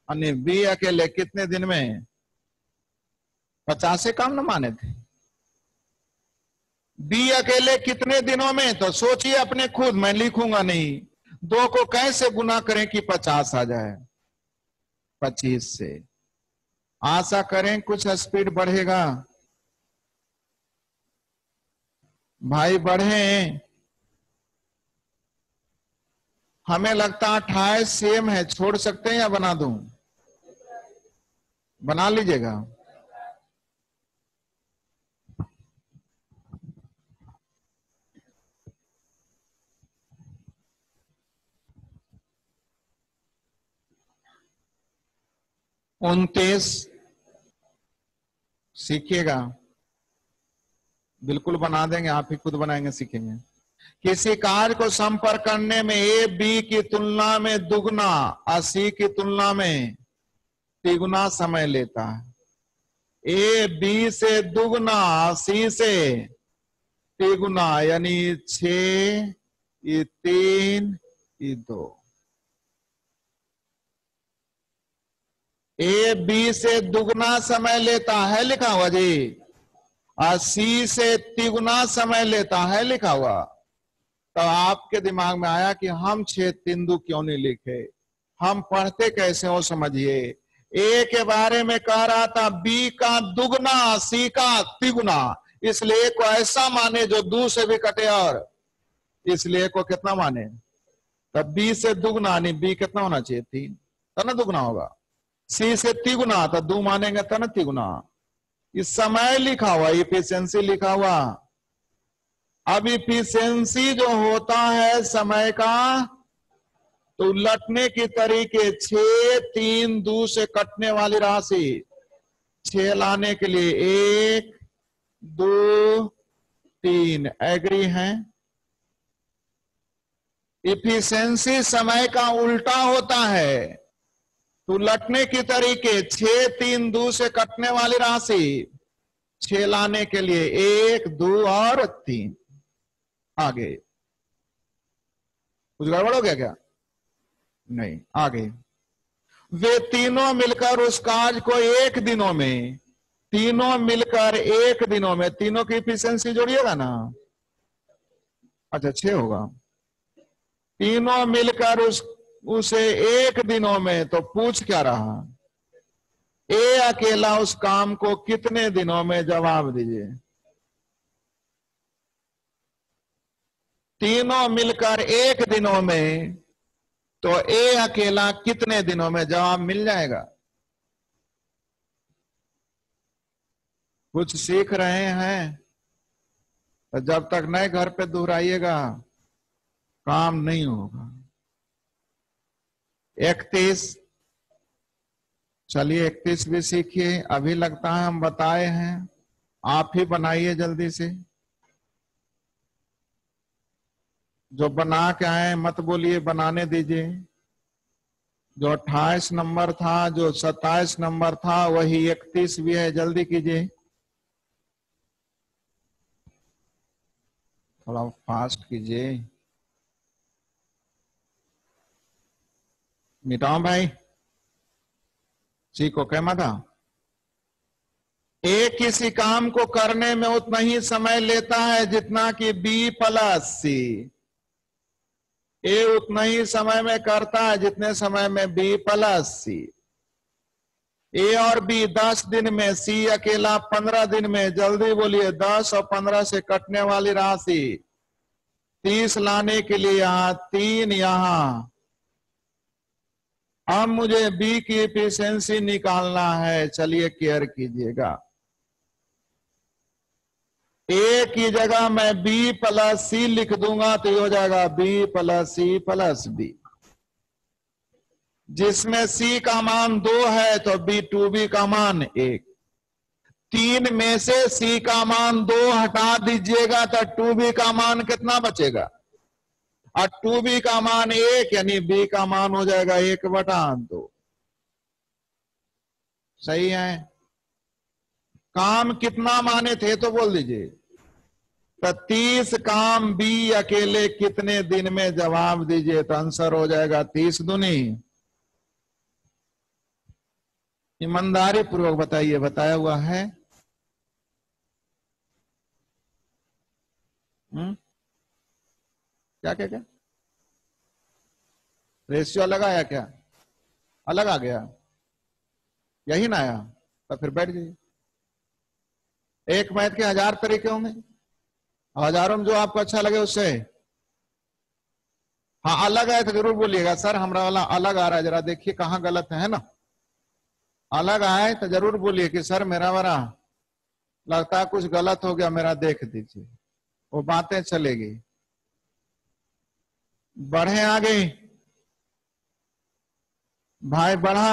यानी बी अकेले कितने दिन में 50 से काम न माने थे। बी अकेले कितने दिनों में, तो सोचिए अपने खुद, मैं लिखूंगा नहीं। 2 को कैसे गुना करें कि 50 आ जाए, 25 से। आशा करें कुछ स्पीड बढ़ेगा। भाई बढ़े। हमें लगता 28 सेम है, छोड़ सकते हैं या बना दूं? बना लीजिएगा। उनतीस सीखिएगा, बिल्कुल बना देंगे, आप ही खुद बनाएंगे, सीखेंगे। किसी कार्य को संपर्क करने में ए बी की तुलना में दुगना और सी की तुलना में तिगुना समय लेता है। ए बी से दुगना, सी से तिगुना, यानी 6, ये 3, ये 2। ए बी से दुगना समय लेता है, लिखा हुआ जी, और सी से तिगुना समय लेता है, लिखा हुआ। तो आपके दिमाग में आया कि हम 6 तिंदु क्यों नहीं लिखे, हम पढ़ते कैसे हो, समझिए। ए के बारे में कह रहा था बी का दुगना सी का तिगुना, इसलिए को ऐसा माने जो दू से भी कटे, और इसलिए को कितना माने, तब बी से दुगना, नहीं बी कितना होना चाहिए 3, तो ना दुगना होगा। सी से तिगुना, तो 2 मानेंगे तो ना तिगुना। इस समय लिखा हुआ, इफिशियंसी लिखा हुआ। अब इफिशियंसी जो होता है समय का, तो उलटने की तरीके 6, 3, 2 से कटने वाली राशि 6 लाने के लिए 1, 2, 3। एग्री हैं? इफिशियंसी समय का उल्टा होता है, तो उलटने की तरीके 6, 3, 2 से कटने वाली राशि 6 लाने के लिए 1, 2 और 3। आगे कुछ गड़बड़ हो गया क्या? नहीं, आगे। वे तीनों मिलकर उस कार्य को 1 दिनों में, तीनों मिलकर 1 दिनों में, तीनों की इफिशियंसी जोड़िएगा ना, अच्छा 6 होगा। तीनों मिलकर उसे 1 दिनों में, तो पूछ क्या रहा, ए अकेला उस काम को कितने दिनों में, जवाब दीजिए। तीनों मिलकर 1 दिनों में, तो ए अकेला कितने दिनों में, जवाब मिल जाएगा। कुछ सीख रहे हैं, तो जब तक नए घर पे दोहराइएगा काम नहीं होगा। 31, चलिए 31 भी सीखिए। अभी लगता है हम बताए हैं, आप ही बनाइए जल्दी से। जो बना के आए मत बोलिए, बनाने दीजिए। जो 28 नंबर था, जो 27 नंबर था, वही 31 भी है, जल्दी कीजिए। थोड़ा फास्ट कीजिए। मिटाओ भाई, सीखो क्या मता। ए किसी काम को करने में उतना ही समय लेता है जितना कि बी प्लस सी। ए उतना ही समय में करता है जितने समय में बी प्लस सी। ए और बी 10 दिन में, सी अकेला 15 दिन में। जल्दी बोलिए, 10 और 15 से कटने वाली राशि 30 लाने के लिए यहां 3, यहां। अब मुझे बी की एफिशिएंसी निकालना है, चलिए केयर कीजिएगा। ए की जगह मैं बी प्लस सी लिख दूंगा, तो ये हो जाएगा B plus C plus B. जिसमें सी का मान 2 है, तो बी 2b का मान 1। 3 में से सी का मान 2 हटा दीजिएगा, तो 2b का मान कितना बचेगा, और 2b का मान 1, यानी b का मान हो जाएगा 1/2। सही है? काम कितना माने थे तो बोल दीजिए। तो 30 काम बी अकेले कितने दिन में, जवाब दीजिए। तो आंसर हो जाएगा 30 दूनी ईमानदारी पूर्वक बताइए, बताया हुआ है? क्या क्या क्या? रेशियो अलग आया क्या? अलग आ गया? यही ना आया? तो फिर बैठ जाइए। एक मैथ के 1000 तरीके होंगे, हजारों में जो आपको अच्छा लगे उससे। हाँ अलग है तो जरूर बोलिएगा, सर हमारा वाला अलग आ रहा है, जरा देखिए कहाँ गलत है ना। अलग आए तो जरूर बोलिए कि सर मेरा वाला लगता है कुछ गलत हो गया, मेरा देख दीजिए। वो बातें चलेगी। बढ़े आगे भाई, बढ़ा।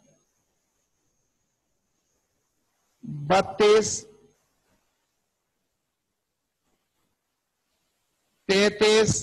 32, 33,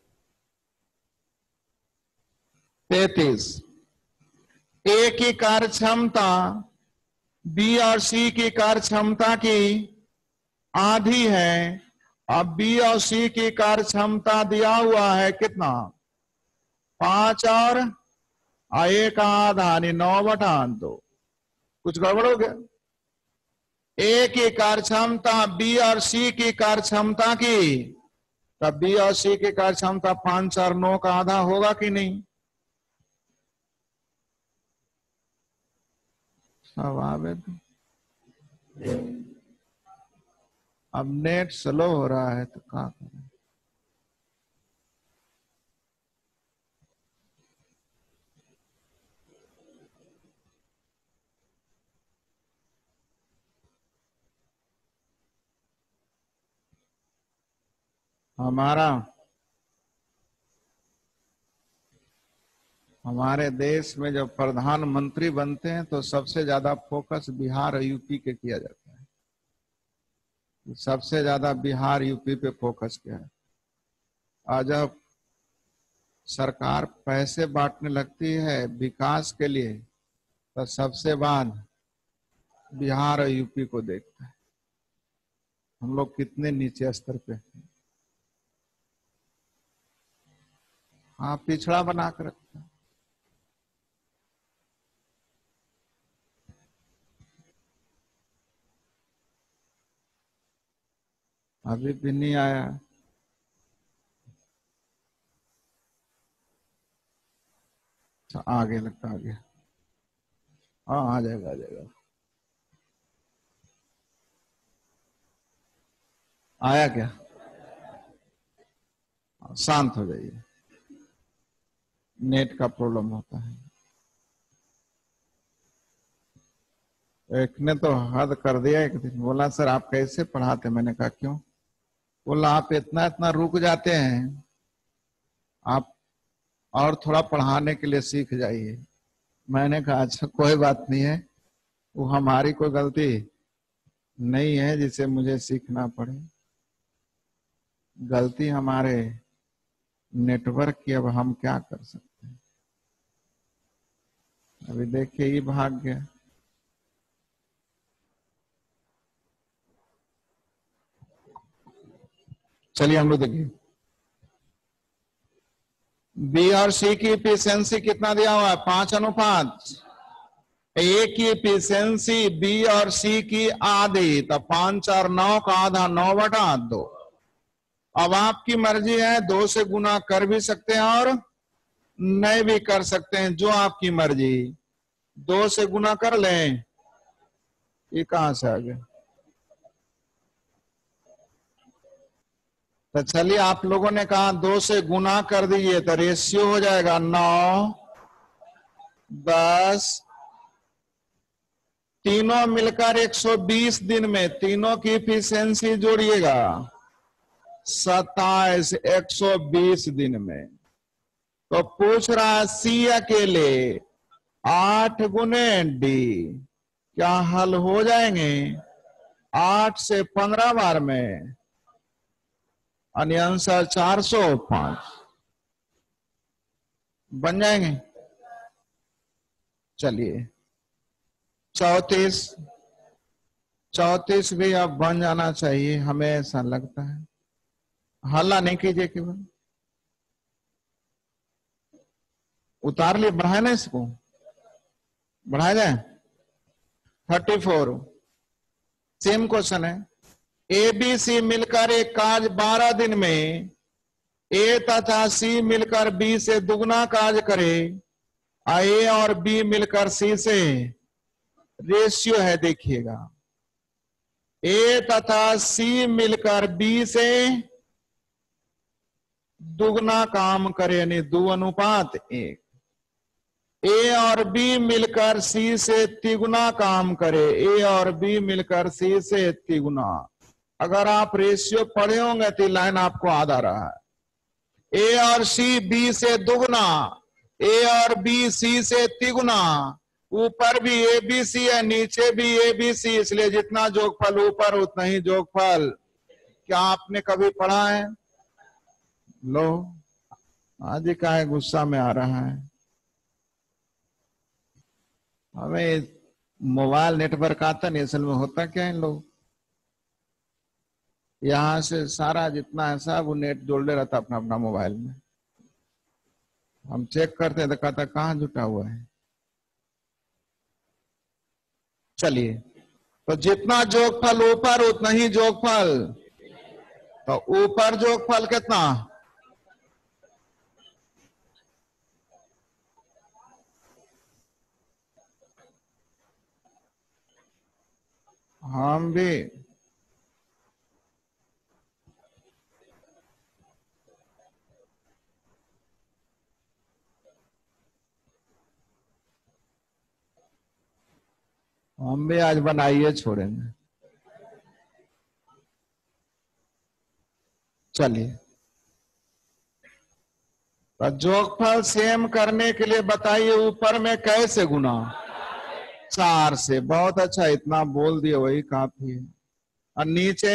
33। ए की कार्य क्षमता बी और सी की कार्य क्षमता की आधी है। अब बी और सी की कार्य क्षमता दिया हुआ है कितना? 5 और 1 आधा, यानी 9/2। कुछ गड़बड़ हो गया? ए की कार्य क्षमता बी और सी की कार्य क्षमता की, तब बी और सी की कार्य क्षमता 5 और 9 का आधा होगा कि नहीं? स्वाभाविक। अब नेट स्लो हो रहा है तो क्या करें? हमारे देश में जब प्रधानमंत्री बनते हैं तो सबसे ज्यादा फोकस बिहार और यूपी के किया जाता है। सबसे ज्यादा बिहार यूपी पे फोकस किया है। और जब सरकार पैसे बांटने लगती है विकास के लिए तो सबसे बाद बिहार और यूपी को देखता है। हम लोग कितने नीचे स्तर पे हैं। हाँ, पिछड़ा बना कर रखता है। अभी भी नहीं आया। अच्छा, आ गया लगता, आ गया। हाँ आ जाएगा, आ जाएगा। आया क्या? शांत हो जाइए, नेट का प्रॉब्लम होता है। एक ने तो हद कर दिया, एक दिन बोला सर आप कैसे पढ़ाते? मैंने कहा क्यों? बोला आप इतना इतना रुक जाते हैं, आप और थोड़ा पढ़ाने के लिए सीख जाइए। मैंने कहा अच्छा कोई बात नहीं है, वो हमारी कोई गलती नहीं है जिसे मुझे सीखना पड़े। गलती हमारे नेटवर्क की, अब हम क्या कर सकते हैं? अभी देखिए ये भाग गया। चलिए हम लोग देखिए, बी और सी की एफिशिएंसी कितना दिया हुआ है? 5:5। ए की एफिशिएंसी बी और सी की आधी, तो 5 और 9 का आधा, 9/2। अब आपकी मर्जी है, 2 से गुना कर भी सकते हैं और नहीं भी कर सकते हैं, जो आपकी मर्जी। 2 से गुना कर लें। ये कहां से आ गया? तो चलिए आप लोगों ने कहा 2 से गुना कर दीजिए तो रेशियो हो जाएगा 9, 10। तीनों मिलकर 120 दिन में, तीनों की इफिशियंसी जोड़िएगा 27, 120 दिन में। तो पूछ रहा सी अकेले 8 गुने डी, क्या हल हो जाएंगे? 8 से 15 बार में, यानी आंसर 405 बन जाएंगे। चलिए 34, 34 भी अब बन जाना चाहिए, हमें ऐसा लगता है। हल्ला नहीं कीजिए केवल, उतार लिए। बढ़ाए ना, इसको बढ़ाया जाए। 34। सेम क्वेश्चन है। ए बी सी मिलकर एक कार्य 12 दिन में ए तथा सी मिलकर बी से दुगना कार्य करे, ए और बी मिलकर सी से रेशियो है, देखिएगा ए तथा सी मिलकर बी से दुगना काम करे, यानी 2:1। ए और बी मिलकर सी से तिगुना काम करे, ए और बी मिलकर सी से तिगुना। अगर आप रेशियो पढ़े होंगे तो लाइन आपको याद आ रहा है। ए और सी बी से दुगना, ए और बी सी से तिगुना। ऊपर भी ए बी सी है, नीचे भी ए बी सी, इसलिए जितना जोगफल ऊपर उतना ही जोगफल। क्या आपने कभी पढ़ा है? लो आज का है, गुस्सा में आ रहा है। हमें मोबाइल नेटवर्क आता नहीं, असल में होता क्या है, इन लोग यहां से सारा जितना है सब वो नेट जोड़े रहता अपना अपना मोबाइल में। हम चेक करते हैं तो कहता कहां जुटा हुआ है। चलिए, तो जितना जोगफल ऊपर उतना ही जोगफल। तो ऊपर जोगफल कितना? हम भी आज बनाइए, छोड़ेंगे। चलिए, तो जोगफल सेम करने के लिए बताइए ऊपर में कैसे गुना? 4 से। बहुत अच्छा, इतना बोल दिए वही काफी है। और नीचे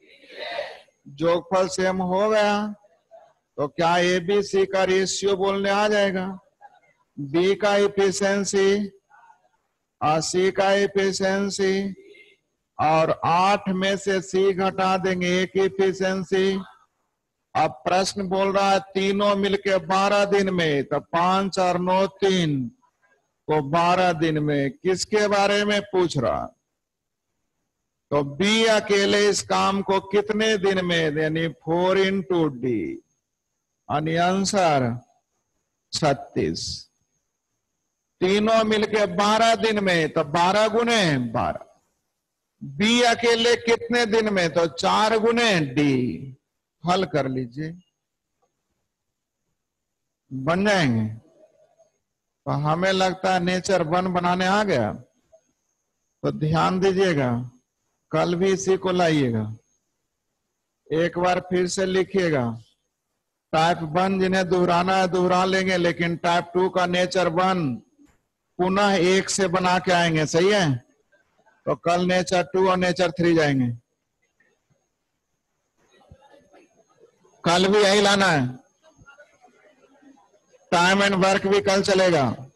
जोगफल सेम हो गया तो क्या ए बी सी का रेशियो बोलने आ जाएगा? बी का इफिशिएंसी और सी का इफिशिएंसी, और 8 में से सी घटा देंगे, ए की इफिशिएंसी। अब प्रश्न बोल रहा है तीनों मिलके 12 दिन में, तो 5 और 9 3 को 12 दिन में। किसके बारे में पूछ रहा? तो बी अकेले इस काम को कितने दिन में, यानी 4 इंटू डी, यानी आंसर 36। तीनों मिलके 12 दिन में, तो 12 गुने 12। बी अकेले कितने दिन में, तो 4 गुने डी। हल कर लीजिए, बन जाएंगे। तो हमें लगता है नेचर 1 बनाने आ गया। तो ध्यान दीजिएगा, कल भी इसी को लाइएगा। एक बार फिर से लिखिएगा। टाइप 1 जिन्हें दोहराना है दोहरा लेंगे, लेकिन टाइप 2 का नेचर 1 पुनः 1 से बना के आएंगे, सही है? तो कल नेचर 2 और नेचर 3 जाएंगे। कल भी यही लाना है। टाइम एंड वर्क भी कल चलेगा।